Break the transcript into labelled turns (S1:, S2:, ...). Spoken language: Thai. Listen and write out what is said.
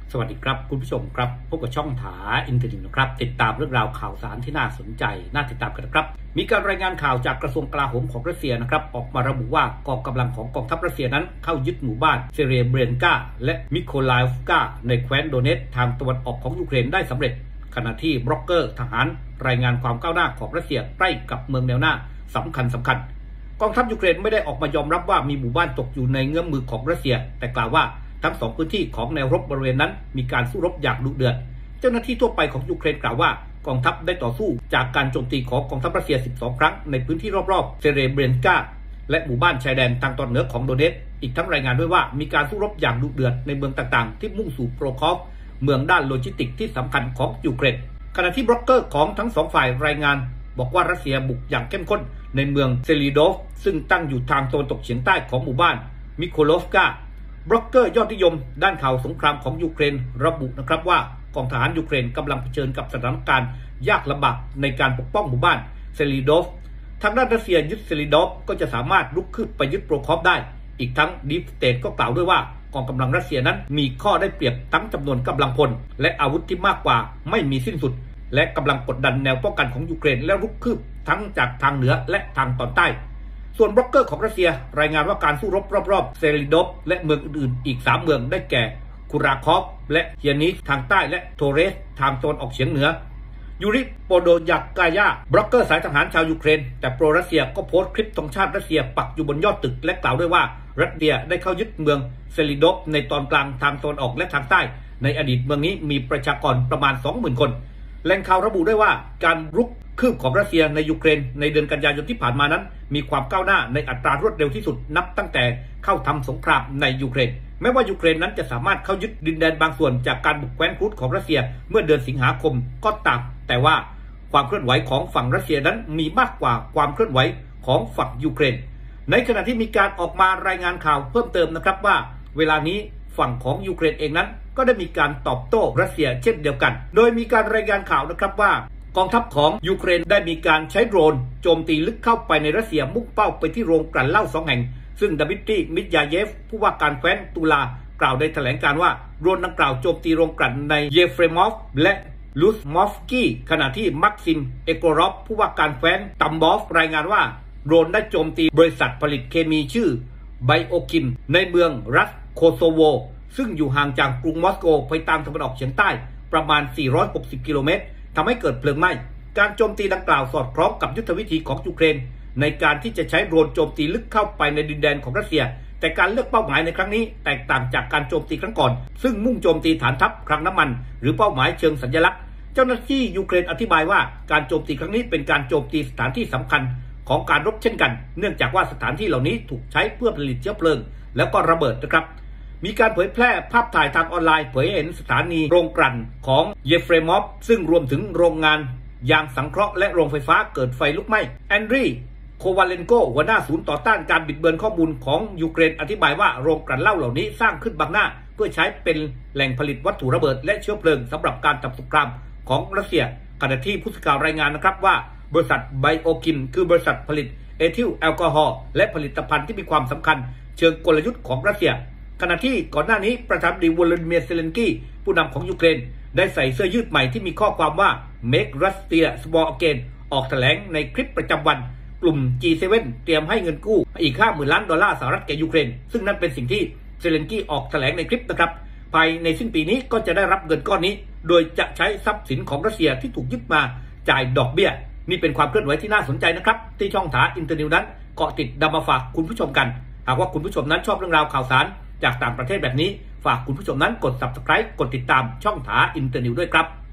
S1: สวัสดีครับคุณผู้ชมครับพบกับช่องถาอินเทอร์เน็ตนะครับติดตามเรื่องราวข่าวสารที่น่าสนใจน่าติดตามกันนะครับมีการรายงานข่าวจากกระทรวงกลาโหมของรัสเซียนะครับออกมาระบุว่ากองกำลังของกองทัพรัสเซียนั้นเข้ายึดหมู่บ้านเซเรเบรนกาและมิโคลาฟกาในแคว้นโดเนตทางตะวันออกของยูเครนได้สำเร็จขณะที่บล็อกเกอร์ทหารรายงานความก้าวหน้าของรัสเซียใกล้กับเมืองแนวหน้าสำคัญกองทัพยูเครนไม่ได้ออกมายอมรับว่ามีหมู่บ้านตกอยู่ในเงื้อมมือของรัสเซียแต่กล่าวว่าทั้งสองพื้นที่ของแนวรบบริเวณนั้นมีการสู้รบอย่างดุเดือดเจ้าหน้าที่ทั่วไปของยูเครนกล่าวว่ากองทัพได้ต่อสู้จากการโจมตีของกองทัพรัสเซีย12ครั้งในพื้นที่รอบๆเซเรเบรนกาและหมู่บ้านชายแดนทางตอนเหนือของโดเนตอีกทั้งรายงานด้วยว่ามีการสู้รบอย่างดุเดือดในเมืองต่างๆที่มุ่งสู่โปรคอฟเมืองด้านโลจิสติกที่สำคัญของยูเครนขณะที่บล็อกเกอร์ของทั้งสองฝ่ายรายงานบอกว่ารัสเซียบุกอย่างเข้มข้นในเมืองเซลีโดฟซึ่งตั้งอยู่ทางตะวันตกเฉียงใต้ของหมู่บ้านมิโคลอฟกาบล็อกเกอร์ยอดนิยมด้านข่าวสงครามของยูเครนระบุนะครับว่ากองทหารยูเครนกำลังเผชิญกับสถานการณ์ยากลำบากในการปกป้องหมู่บ้านเซลีโดฟทางด้านรัสเซียยึดเซลีโดฟก็จะสามารถลุกขึ้นไปยึดโปรคอฟได้อีกทั้งดีฟสเตทก็กล่าวด้วยว่ากองกำลังรัสเซียนั้นมีข้อได้เปรียบทั้งจำนวนกำลังพลและอาวุธที่มากกว่าไม่มีสิ้นสุดและกำลังกดดันแนวป้องกันของยูเครนและลุกคืบทั้งจากทางเหนือและทางตอนใต้ส่วนบล็อกเกอร์ของรัสเซียรายงานว่าการสู้รบรอบๆเซริดอฟและเมืองอื่นๆอีก3เมืองได้แก่คูราคอฟและเฮียนิสทางใต้และโทเรสทางตะวันออกเฉียงเหนือยูริโปโดยักกายาบล็อกเกอร์สายทหารชาวยูเครนแต่โปรรัสเซียก็โพสต์คลิปธงชาติรัสเซียปักอยู่บนยอดตึกและกล่าวด้วยว่ารัสเซียได้เข้ายึดเมืองเซริดอฟในตอนกลางทางตะวันออกและทางใต้ในอดีตเมืองนี้มีประชากรประมาณ 20,000 คนแหล่งข่าวระบุด้วยว่าการรุกคืบของรัสเซียในยูเครนในเดือนกันยายนที่ผ่านมานั้นมีความก้าวหน้าในอัตรารวดเร็วที่สุดนับตั้งแต่เข้าทำสงครามในยูเครนแม้ว่ายูเครนนั้นจะสามารถเข้ายึดดินแดนบางส่วนจากการบุกแคว้นครูซของรัสเซียเมื่อเดือนสิงหาคมก็ตามแต่ว่าความเคลื่อนไหวของฝั่งรัสเซียนั้นมีมากกว่าความเคลื่อนไหวของฝั่งยูเครนในขณะที่มีการออกมารายงานข่าวเพิ่มเติมนะครับว่าเวลานี้ฝั่งของยูเครนเองนั้นก็ได้มีการตอบโต้รัสเซียเช่นเดียวกันโดยมีการรายงานข่าวนะครับว่ากองทัพของยูเครนได้มีการใช้โดรนโจมตีลึกเข้าไปในรัสเซียมุ่งเป้าไปที่โรงกลั่นเหล้า2แห่งซึ่งดามิตรีมิดยาเยฟผู้ว่าการแคว้นตุลากล่าวในแถลงการว่าโดรนดังกล่าวโจมตีโรงกลั่นในเยเฟรมอฟและลูสมอฟสกี้ขณะที่มักซิมเอโกรอฟผู้ว่าการแคว้นตัมบอฟรายงานว่าโดรนได้โจมตีบริษัทผลิตเคมีชื่อไบโอคิมในเมืองรัสโคโซโวซึ่งอยู่ห่างจากกรุงมอสโกไปทางตะวันออกเฉียงใต้ประมาณ460กิโลเมตรทำให้เกิดเพลิงไหม้การโจมตีดังกล่าวสอดคล้องกับยุทธวิธีของยูเครนในการที่จะใช้โดรนโจมตีลึกเข้าไปในดินแดนของรัสเซียแต่การเลือกเป้าหมายในครั้งนี้แตกต่างจากการโจมตีครั้งก่อนซึ่งมุ่งโจมตีฐานทัพคลังน้ำมันหรือเป้าหมายเชิงสัญลักษณ์เจ้าหน้าที่ยูเครนอธิบายว่าการโจมตีครั้งนี้เป็นการโจมตีสถานที่สำคัญของการรบเช่นกันเนื่องจากว่าสถานที่เหล่านี้ถูกใช้เพื่อผลิตเชื้อเพลิงแล้วก็ระเบิดนะครับมีการเผยแพร่ภาพถ่ายทางออนไลน์เผยเห็นสถานีโรงกลั่นของเยเฟรมอฟซึ่งรวมถึงโรงงานยางสังเคราะห์และโรงไฟฟ้าเกิดไฟลุกไหม้แอนดรีโควาเลนโกหัวหน้าศูนย์ต่อต้านการบิดเบือนข้อมูลของยูเครนอธิบายว่าโรงกลั่นเหล้าเหล่านี้สร้างขึ้นบังหน้าเพื่อใช้เป็นแหล่งผลิตวัตถุระเบิดและเชื้อเพลิงสำหรับการทำสงครามของรัสเซียขณะที่ผู้สื่อข่าวรายงานนะครับว่าบริษัทไบโอคิมคือบริษัทผลิตเอทิลแอลกอฮอล์และผลิตภัณฑ์ที่มีความสำคัญเชิงกลยุทธ์ของรัสเซียขณะที่ก่อนหน้านี้ประธานาธิบดีวลาดิเมียร์เซเลนสกี้ผู้นำของยูเครนได้ใส่เสื้อยืดใหม่ที่มีข้อความว่า Make Russia Small Again ออกแถลงในคลิปประจำวันกลุ่ม G7 เตรียมให้เงินกู้อีก 50,000 ล้านดอลลาร์สหรัฐแก่ยูเครนซึ่งนั่นเป็นสิ่งที่เซเลนสกี้ออกแถลงในคลิปนะครับภายในสิ้นปีนี้ก็จะได้รับเงินก้อนนี้โดยจะใช้ทรัพย์สินของรัสเซียที่ถูกยึดมาจ่ายดอกเบี้ยนี่เป็นความเคลื่อนไหวที่น่าสนใจนะครับที่ช่องถาอินเตอร์นิวนั้นเกาะติดนำมาฝากคุณผู้ชมกันหากว่าคุณผู้ชมนั้นชอบเรื่องราวข่าวสารจากต่างประเทศแบบนี้ฝากคุณผู้ชมนั้นกด Subscribe กดติดตามช่องถาอินเตอร์นิวด้วยครับ